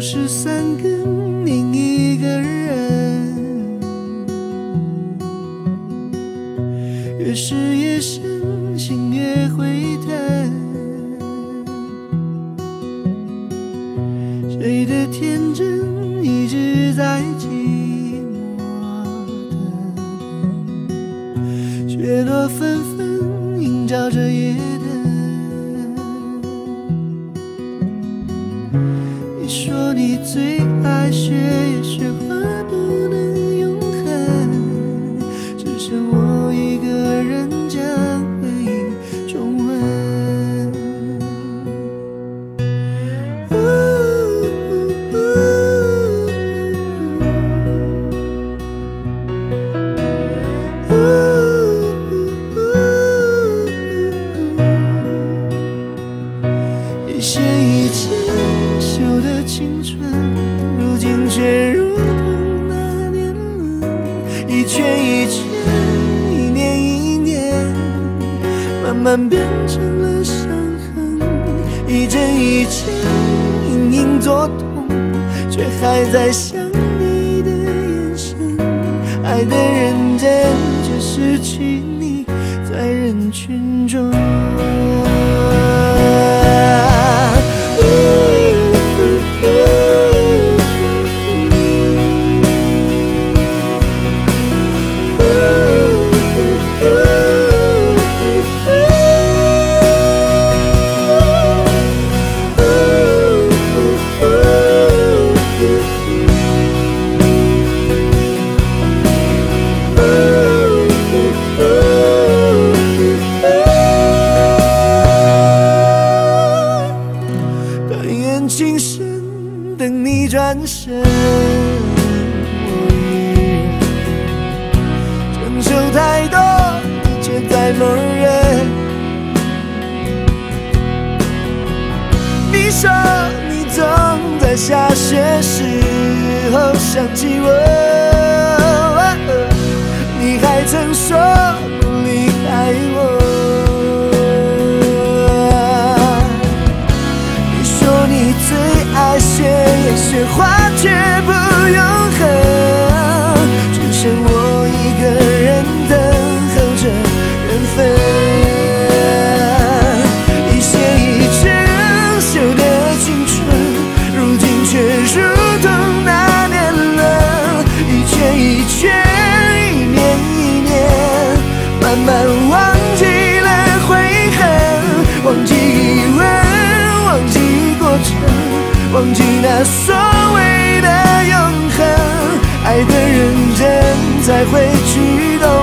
是三个另一个人，越是夜深，心越会疼。谁的天真一直在寂寞的等，雪落纷纷，映照着夜灯。你说你最爱雪，也雪花不能永恒，只剩我一个人将回忆重温。一线一线修的青春，如今却如同那年轮，一圈一圈，一年一年，慢慢变成了伤痕，一针一针，隐隐作痛，却还在想你的眼神。爱的认真，却失去你在人群中。情深，等你转身，我一人承受太多，一切在默认。你说你总在下雪时候想起我，你还曾说不离开我。你最爱雪，雪花却不永恒，只剩我一个人等候着缘分。一线一针修的青春，如今却如同那年轮，一圈一圈，一年一年，慢慢忘记了悔恨，忘记疑问，忘记忘记那所谓的永恒，爱的认真才会驱动